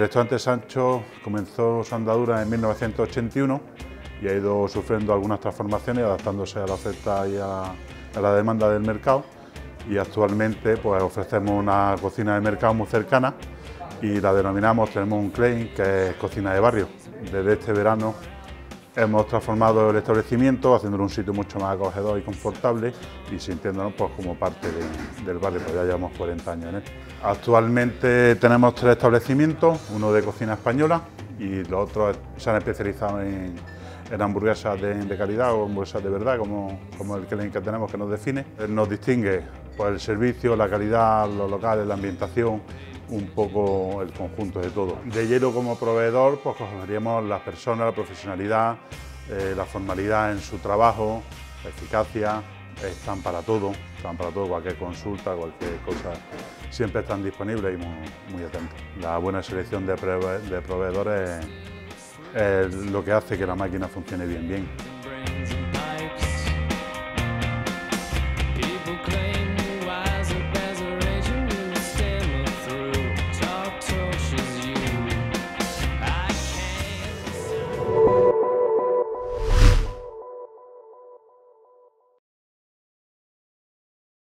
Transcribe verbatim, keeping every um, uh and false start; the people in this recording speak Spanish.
restaurante Sancho comenzó su andadura en mil novecientos ochenta y uno y ha ido sufriendo algunas transformaciones, adaptándose a la oferta y a, a la demanda del mercado, y actualmente pues ofrecemos una cocina de mercado muy cercana y la denominamos, tenemos un claim que es cocina de barrio. Desde este verano hemos transformado el establecimiento, haciéndolo un sitio mucho más acogedor y confortable y sintiéndonos pues como parte de, del barrio, pues ya llevamos cuarenta años en él. Actualmente tenemos tres establecimientos, uno de cocina española y los otros se han especializado en, en hamburguesas de, de calidad o hamburguesas de verdad, como, como el claim que tenemos que nos define. Nos distingue pues, el servicio, la calidad, los locales, la ambientación, un poco el conjunto de todo. De Hielo como proveedor, pues cogeríamos las personas, la profesionalidad, eh, la formalidad en su trabajo, la eficacia, están para todo, están para todo, cualquier consulta, cualquier cosa, siempre están disponibles y muy, muy atentos. La buena selección de, prove de proveedores es, es lo que hace que la máquina funcione bien bien.